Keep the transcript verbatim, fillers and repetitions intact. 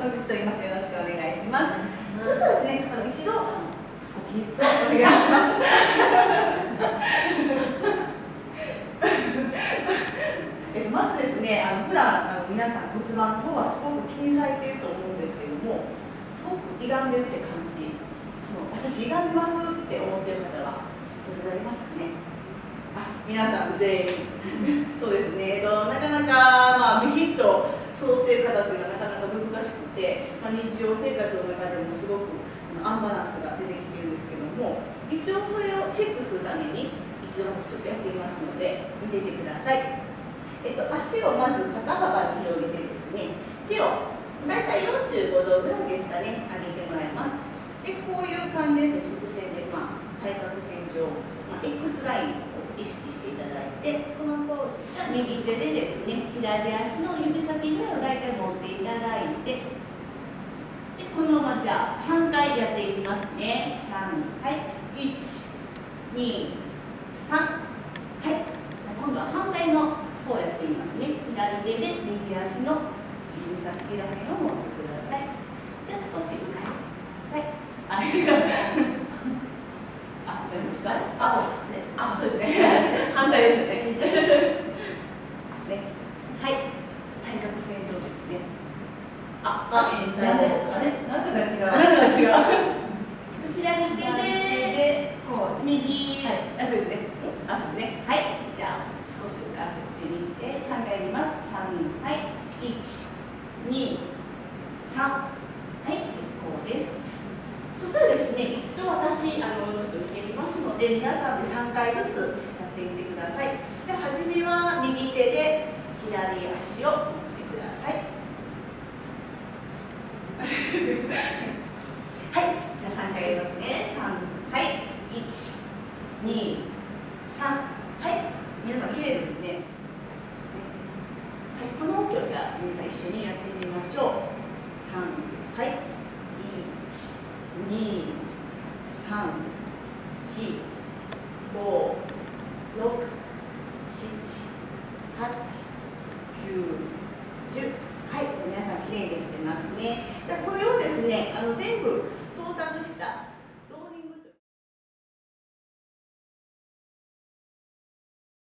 野口と言います。よろしくお願いします。そしたらですね、あの一度ご起立をお願いします。えまずですね、あの普段あの皆さん骨盤の方はすごく気にされていると思うんですけども、すごく歪んでるって感じ、いつも私歪んでますって思っている方はどれぐらいいますかね。あ、皆さん全員そうですね、えっと、なかなか、まあ、ビシッと揃っている方というのはなかなか難しくて、まあ、日常生活の中でもすごくアンバランスが出てきているんですけども、一応それをチェックするために一度私ちょっとやってみますので見ていてください。えっと、足をまず肩幅に広げてですね、手をだいたいよんじゅうごどぐらいですかね、上げてもらいます。で、こういう感じですね、直線で、まあ、対角線上、まあ、X ラインを意識していただいて、このポーズ、じゃあ右手でですね、左足の指先ぐらいをだいたい持っていただいて、でこのままじゃあさんかいやっていきますね。さん、はい、いち、に、さん、はい、じゃあ今度は反対の方やってみますね。左手で右足の指先らへんを持ってください。じゃあ少し浮かしてください。あれがあ、大丈夫ですか？あ、あ、そうですね。反対ですよね。ね、はい、対角線上ですね。あ、あ、えー、 なんで、あれ、なんかが違う。 なんかが違う。左手左手ででこう右、 はい、 あ、そうですね。あ、そうですね。はい、じゃあ少し浮かせてみてさんかいやります。さん、はい、いち、に、さん、はい、結構です。そしたらですね、一度私あのちょっと見てみますので、皆さんでさんかいずつやってみてください。じゃあ初めは右手で左足を持ってください。はい、じゃあさんかいやりますね。さん、はい、いち、に、さん、はい、皆さんきれいですね。はい、この動きをじゃあ皆さん一緒にやってみましょう。さん、はい、いち、に、さん、し、ご、ろく、しち、はち、きゅう、じゅう。はい、皆さんきれいにできてますね。でこれをですね、あの全部到達した